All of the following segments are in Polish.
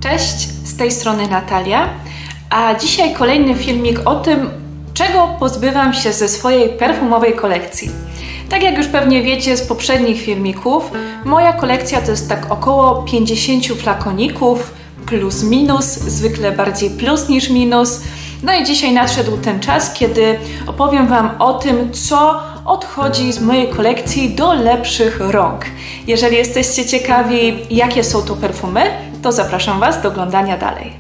Cześć, z tej strony Natalia, a dzisiaj kolejny filmik o tym, czego pozbywam się ze swojej perfumowej kolekcji. Tak jak już pewnie wiecie z poprzednich filmików, moja kolekcja to jest tak około 50 flakoników, plus minus, zwykle bardziej plus niż minus. No i dzisiaj nadszedł ten czas, kiedy opowiem Wam o tym, co odchodzi z mojej kolekcji do lepszych rąk. Jeżeli jesteście ciekawi, jakie są to perfumy, to zapraszam Was do oglądania dalej.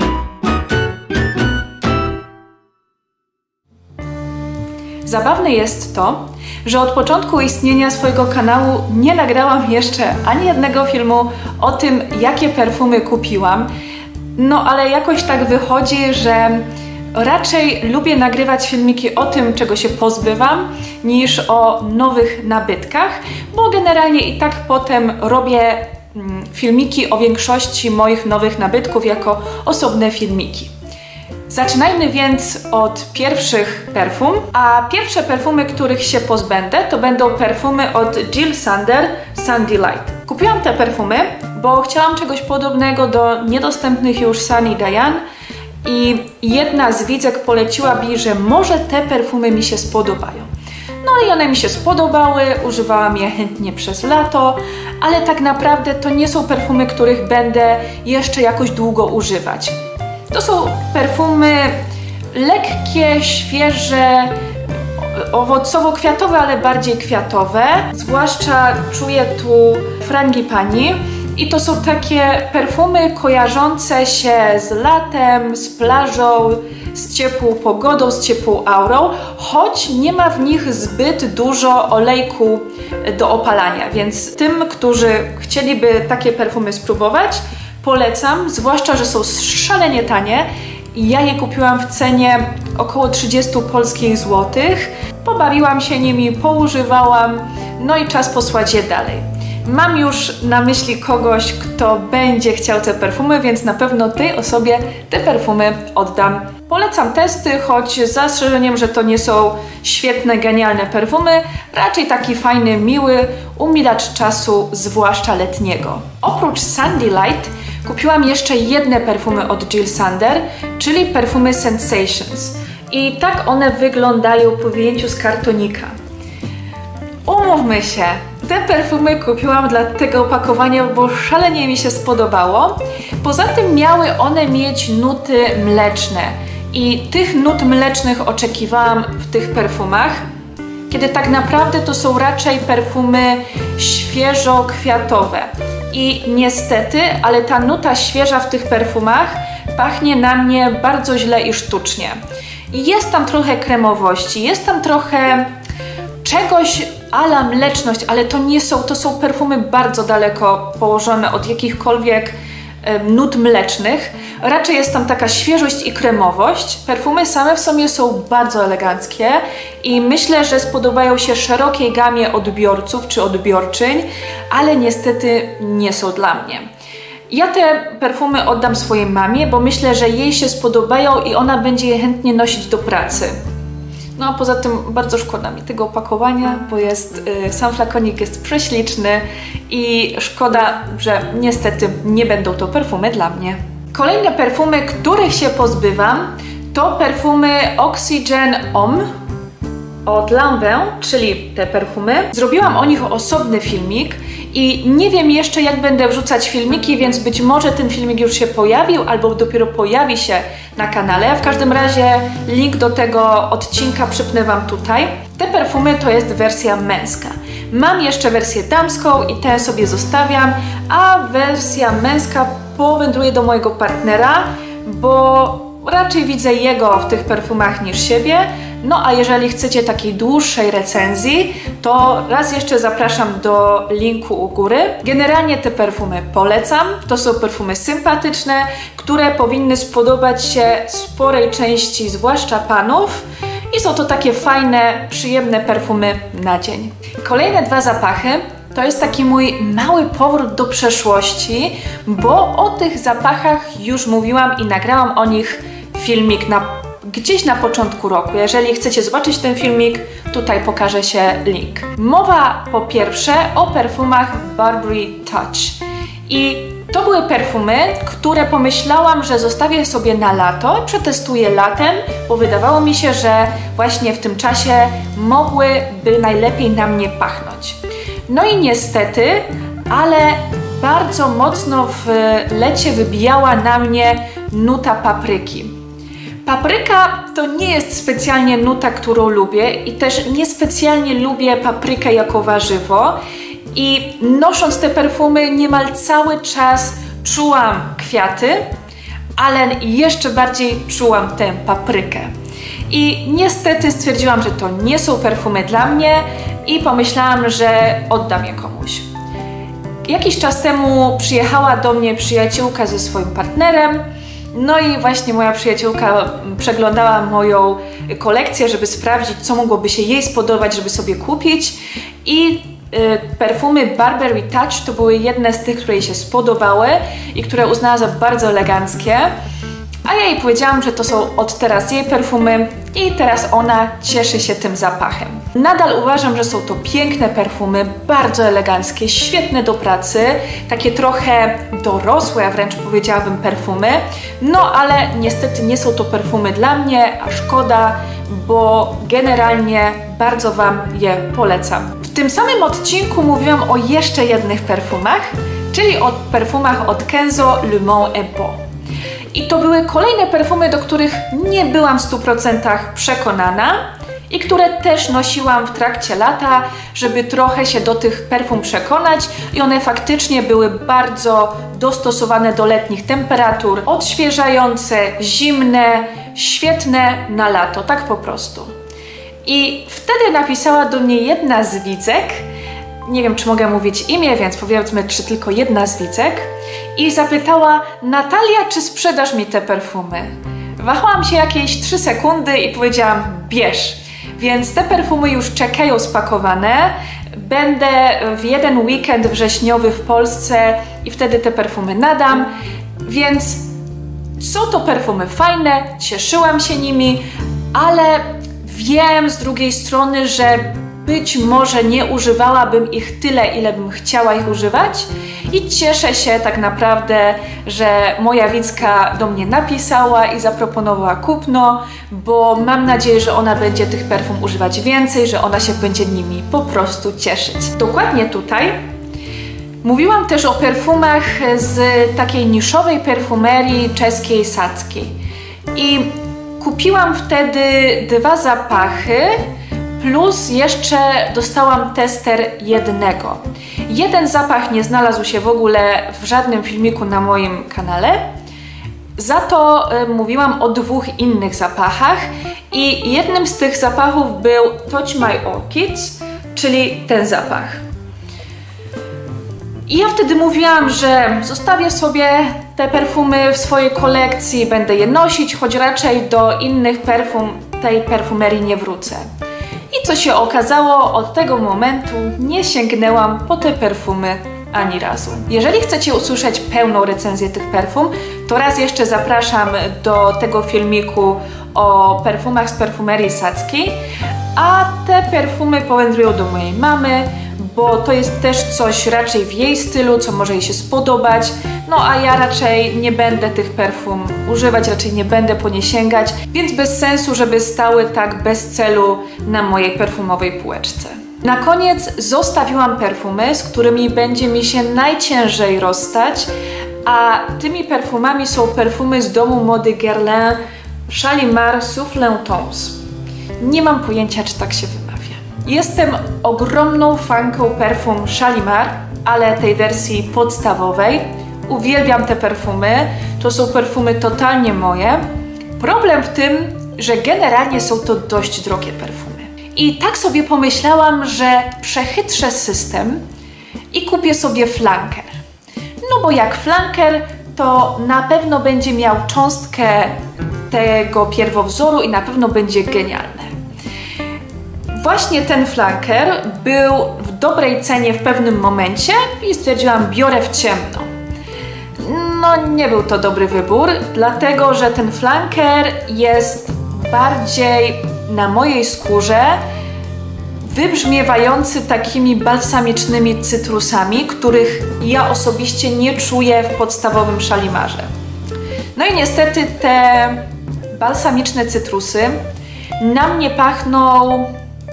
Zabawne jest to, że od początku istnienia swojego kanału nie nagrałam jeszcze ani jednego filmu o tym, jakie perfumy kupiłam. No ale jakoś tak wychodzi, że raczej lubię nagrywać filmiki o tym, czego się pozbywam, niż o nowych nabytkach, bo generalnie i tak potem robię filmiki o większości moich nowych nabytków jako osobne filmiki. Zaczynajmy więc od pierwszych perfum, a pierwsze perfumy, których się pozbędę, to będą perfumy od Jil Sander Sunny Light. Kupiłam te perfumy, bo chciałam czegoś podobnego do niedostępnych już Sunny Diane i jedna z widzek poleciła mi, że może te perfumy mi się spodobają. No i one mi się spodobały, używałam je chętnie przez lato, ale tak naprawdę to nie są perfumy, których będę jeszcze jakoś długo używać. To są perfumy lekkie, świeże, owocowo-kwiatowe, ale bardziej kwiatowe. Zwłaszcza czuję tu frangipani i to są takie perfumy kojarzące się z latem, z plażą, z ciepłą pogodą, z ciepłą aurą, choć nie ma w nich zbyt dużo olejku do opalania, więc tym, którzy chcieliby takie perfumy spróbować, polecam, zwłaszcza, że są szalenie tanie. Ja je kupiłam w cenie około 30 polskich złotych. Pobawiłam się nimi, poużywałam, no i czas posłać je dalej. Mam już na myśli kogoś, kto będzie chciał te perfumy, więc na pewno tej osobie te perfumy oddam. Polecam testy, choć z zastrzeżeniem, że to nie są świetne, genialne perfumy, raczej taki fajny, miły umilacz czasu, zwłaszcza letniego. Oprócz Sunny Light kupiłam jeszcze jedne perfumy od Jil Sander, czyli perfumy Sensations. I tak one wyglądają po wyjęciu z kartonika. Umówmy się, te perfumy kupiłam dla tego opakowania, bo szalenie mi się spodobało. Poza tym miały one mieć nuty mleczne i tych nut mlecznych oczekiwałam w tych perfumach, kiedy tak naprawdę to są raczej perfumy świeżo-kwiatowe. I niestety, ale ta nuta świeża w tych perfumach pachnie na mnie bardzo źle i sztucznie. Jest tam trochę kremowości, jest tam trochę czegoś a la mleczność, ale to są perfumy bardzo daleko położone od jakichkolwiek nut mlecznych. Raczej jest tam taka świeżość i kremowość. Perfumy same w sobie są bardzo eleganckie i myślę, że spodobają się szerokiej gamie odbiorców czy odbiorczyń, ale niestety nie są dla mnie. Ja te perfumy oddam swojej mamie, bo myślę, że jej się spodobają i ona będzie je chętnie nosić do pracy. No a poza tym bardzo szkoda mi tego opakowania, bo sam flakonik jest prześliczny i szkoda, że niestety nie będą to perfumy dla mnie. Kolejne perfumy, których się pozbywam, to perfumy Oxygen Homme od Lanvin, czyli te perfumy. Zrobiłam o nich osobny filmik i nie wiem jeszcze, jak będę wrzucać filmiki, więc być może ten filmik już się pojawił albo dopiero pojawi się na kanale. W każdym razie link do tego odcinka przypnę Wam tutaj. Te perfumy to jest wersja męska. Mam jeszcze wersję damską i tę sobie zostawiam, a wersja męska powędruje do mojego partnera, bo raczej widzę jego w tych perfumach niż siebie. No a jeżeli chcecie takiej dłuższej recenzji, to raz jeszcze zapraszam do linku u góry. Generalnie te perfumy polecam. To są perfumy sympatyczne, które powinny spodobać się sporej części, zwłaszcza panów. I są to takie fajne, przyjemne perfumy na dzień. Kolejne dwa zapachy to jest taki mój mały powrót do przeszłości, bo o tych zapachach już mówiłam i nagrałam o nich filmik gdzieś na początku roku. Jeżeli chcecie zobaczyć ten filmik, tutaj pokaże się link. Mowa po pierwsze o perfumach Burberry Touch. I To były perfumy, które pomyślałam, że zostawię sobie na lato, przetestuję latem, bo wydawało mi się, że właśnie w tym czasie mogłyby najlepiej na mnie pachnąć. No i niestety, ale bardzo mocno w lecie wybijała na mnie nuta papryki. Papryka to nie jest specjalnie nuta, którą lubię i też niespecjalnie lubię paprykę jako warzywo. I nosząc te perfumy niemal cały czas czułam kwiaty, ale jeszcze bardziej czułam tę paprykę. I niestety stwierdziłam, że to nie są perfumy dla mnie i pomyślałam, że oddam je komuś. Jakiś czas temu przyjechała do mnie przyjaciółka ze swoim partnerem. No i właśnie moja przyjaciółka przeglądała moją kolekcję, żeby sprawdzić, co mogłoby się jej spodobać, żeby sobie kupić. I perfumy Burberry Touch to były jedne z tych, które jej się spodobały i które uznała za bardzo eleganckie. A ja jej powiedziałam, że to są od teraz jej perfumy i teraz ona cieszy się tym zapachem. Nadal uważam, że są to piękne perfumy, bardzo eleganckie, świetne do pracy, takie trochę dorosłe, a wręcz powiedziałabym perfumy. No ale niestety nie są to perfumy dla mnie, a szkoda, bo generalnie bardzo Wam je polecam. W tym samym odcinku mówiłam o jeszcze jednych perfumach, czyli o perfumach od Kenzo, Le Monde et Beau. I to były kolejne perfumy, do których nie byłam w 100% przekonana i które też nosiłam w trakcie lata, żeby trochę się do tych perfum przekonać i one faktycznie były bardzo dostosowane do letnich temperatur, odświeżające, zimne, świetne na lato, tak po prostu. I wtedy napisała do mnie jedna z widzek, nie wiem, czy mogę mówić imię, więc powiedzmy, czy tylko jedna z widzek, i zapytała: Natalia, czy sprzedasz mi te perfumy? Wahałam się jakieś 3 sekundy i powiedziałam: bierz. Więc te perfumy już czekają spakowane. Będę w jeden weekend wrześniowy w Polsce i wtedy te perfumy nadam, więc są to perfumy fajne, cieszyłam się nimi, ale wiem z drugiej strony, że być może nie używałabym ich tyle, ile bym chciała ich używać i cieszę się tak naprawdę, że moja widzka do mnie napisała i zaproponowała kupno, bo mam nadzieję, że ona będzie tych perfum używać więcej, że ona się będzie nimi po prostu cieszyć. Dokładnie tutaj mówiłam też o perfumach z takiej niszowej perfumerii czeskiej Sadzki i kupiłam wtedy 2 zapachy, plus jeszcze dostałam tester jednego. Jeden zapach nie znalazł się w ogóle w żadnym filmiku na moim kanale. Za to mówiłam o 2 innych zapachach i jednym z tych zapachów był Touch My Orchids, czyli ten zapach. I ja wtedy mówiłam, że zostawię sobie te perfumy w swojej kolekcji, będę je nosić, choć raczej do innych perfum tej perfumerii nie wrócę. I co się okazało, od tego momentu nie sięgnęłam po te perfumy ani razu. Jeżeli chcecie usłyszeć pełną recenzję tych perfum, to raz jeszcze zapraszam do tego filmiku o perfumach z perfumerii Sadzki, a te perfumy powędrują do mojej mamy, bo to jest też coś raczej w jej stylu, co może jej się spodobać, no a ja raczej nie będę tych perfum używać, raczej nie będę po nie sięgać, więc bez sensu, żeby stały tak bez celu na mojej perfumowej półeczce. Na koniec zostawiłam perfumy, z którymi będzie mi się najciężej rozstać, a tymi perfumami są perfumy z domu mody Guerlain Shalimar Soufflé Tons. Nie mam pojęcia, czy tak się wymawia. Jestem ogromną fanką perfum Shalimar, ale tej wersji podstawowej. Uwielbiam te perfumy, to są perfumy totalnie moje. Problem w tym, że generalnie są to dość drogie perfumy. I tak sobie pomyślałam, że przechytrzę system i kupię sobie flanker. No bo jak flanker, to na pewno będzie miał cząstkę tego pierwowzoru i na pewno będzie genialne. Właśnie ten flanker był w dobrej cenie w pewnym momencie i stwierdziłam, biorę w ciemno. No nie był to dobry wybór, dlatego że ten flanker jest bardziej na mojej skórze wybrzmiewający takimi balsamicznymi cytrusami, których ja osobiście nie czuję w podstawowym szalimarze. No i niestety te balsamiczne cytrusy na mnie pachną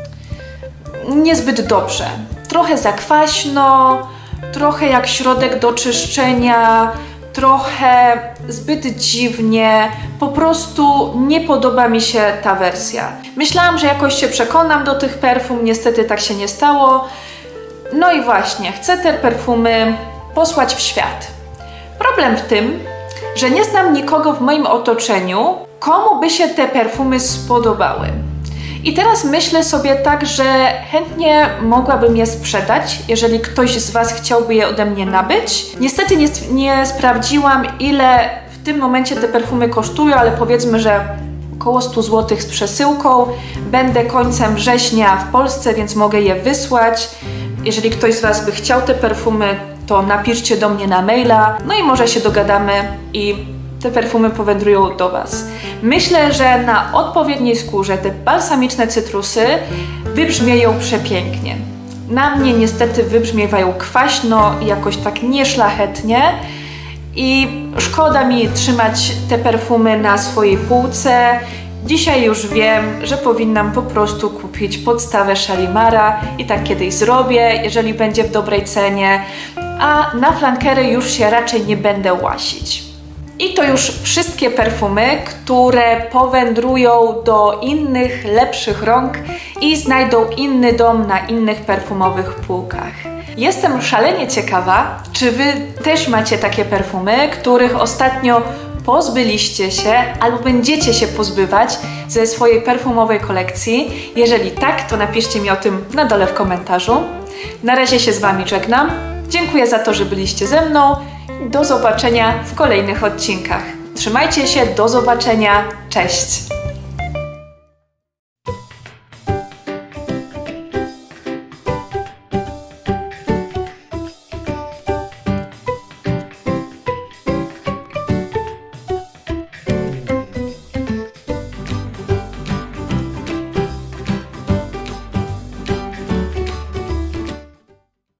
niezbyt dobrze. Trochę za kwaśno, trochę jak środek do czyszczenia, trochę zbyt dziwnie, po prostu nie podoba mi się ta wersja. Myślałam, że jakoś się przekonam do tych perfum, niestety tak się nie stało. No i właśnie, chcę te perfumy posłać w świat. Problem w tym, że nie znam nikogo w moim otoczeniu, komu by się te perfumy spodobały. I teraz myślę sobie tak, że chętnie mogłabym je sprzedać, jeżeli ktoś z Was chciałby je ode mnie nabyć. Niestety nie sprawdziłam, ile w tym momencie te perfumy kosztują, ale powiedzmy, że około 100 zł z przesyłką. Będę końcem września w Polsce, więc mogę je wysłać. Jeżeli ktoś z Was by chciał te perfumy, to napiszcie do mnie na maila, no i może się dogadamy i te perfumy powędrują do Was. Myślę, że na odpowiedniej skórze te balsamiczne cytrusy wybrzmieją przepięknie. Na mnie niestety wybrzmiewają kwaśno i jakoś tak nieszlachetnie i szkoda mi trzymać te perfumy na swojej półce. Dzisiaj już wiem, że powinnam po prostu kupić podstawę Shalimara i tak kiedyś zrobię, jeżeli będzie w dobrej cenie, a na flankery już się raczej nie będę łasić. I to już wszystkie perfumy, które powędrują do innych, lepszych rąk i znajdą inny dom na innych perfumowych półkach. Jestem szalenie ciekawa, czy Wy też macie takie perfumy, których ostatnio pozbyliście się albo będziecie się pozbywać ze swojej perfumowej kolekcji. Jeżeli tak, to napiszcie mi o tym na dole w komentarzu. Na razie się z Wami żegnam. Dziękuję za to, że byliście ze mną. Do zobaczenia w kolejnych odcinkach. Trzymajcie się, do zobaczenia. Cześć!